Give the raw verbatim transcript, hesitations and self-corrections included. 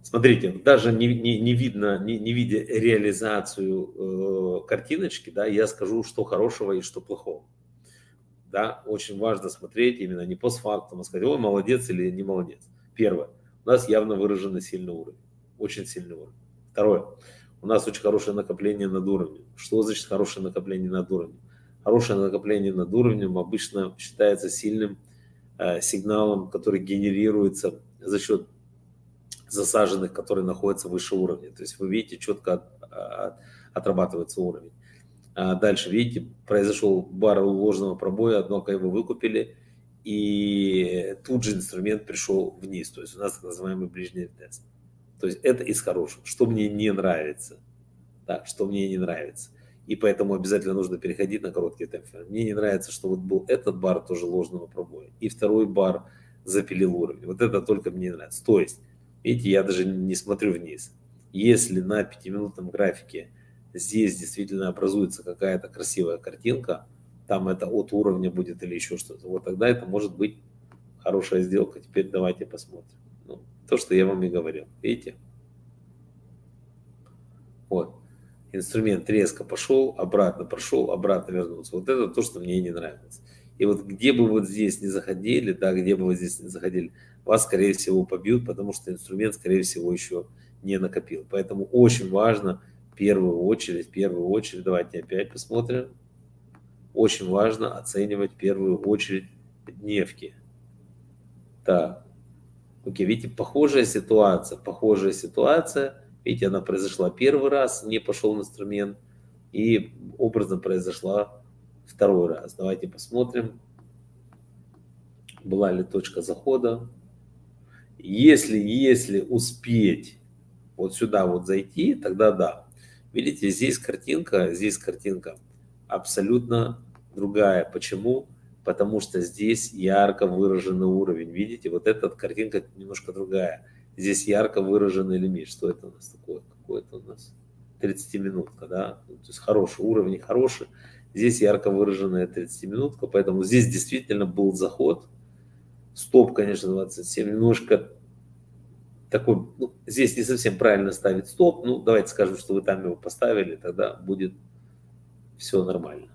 Смотрите, даже не, не, не видно, не, не видя реализацию э, картиночки, да, я скажу, что хорошего и что плохого. Да, очень важно смотреть именно не постфактум, а сказать, ой, молодец или не молодец. Первое, у нас явно выраженный сильный уровень, очень сильный уровень. Второе, у нас очень хорошее накопление над уровнем. Что значит хорошее накопление над уровнем? Хорошее накопление над уровнем обычно считается сильным э, сигналом, который генерируется за счет засаженных, которые находятся выше уровня. То есть вы видите, четко от, от, отрабатывается уровень. А дальше, видите, произошел бар ложного пробоя, однако его выкупили, и тут же инструмент пришел вниз. То есть у нас так называемый ближний ретест. То есть это из хорошего. Что мне не нравится? Так, что мне не нравится. И поэтому обязательно нужно переходить на короткий таймфрейм. Мне не нравится, что вот был этот бар тоже ложного пробоя, и второй бар запилил уровень. Вот это только мне не нравится. То есть, видите, я даже не смотрю вниз. Если на пятиминутном графике здесь действительно образуется какая-то красивая картинка, там это от уровня будет или еще что-то, вот тогда это может быть хорошая сделка. Теперь давайте посмотрим. Ну, то, что я вам и говорил. Видите? Вот. Инструмент резко пошел, обратно прошел, обратно вернулся. Вот это то, что мне не нравится. И вот где бы вот здесь не заходили, да, где бы вы здесь не заходили, вас, скорее всего, побьют, потому что инструмент, скорее всего, еще не накопил. Поэтому очень важно в первую очередь, в первую очередь, давайте опять посмотрим, очень важно оценивать в первую очередь дневки. Так, окей, видите, похожая ситуация, похожая ситуация. Видите, она произошла первый раз, не пошел инструмент, и образно произошла второй раз. Давайте посмотрим, была ли точка захода. Если, если успеть вот сюда вот зайти, тогда да. Видите, здесь картинка, здесь картинка абсолютно другая. Почему? Потому что здесь ярко выраженный уровень. Видите, вот эта картинка немножко другая. Здесь ярко выраженный лимит. Что это у нас такое? Какой это у нас? тридцатиминутка, да? То есть хороший уровень, хороший. Здесь ярко выраженная тридцатиминутка, поэтому здесь действительно был заход. Стоп, конечно, двадцать семь. Немножко такой, ну, здесь не совсем правильно ставить стоп. Ну, давайте скажем, что вы там его поставили, тогда будет все нормально.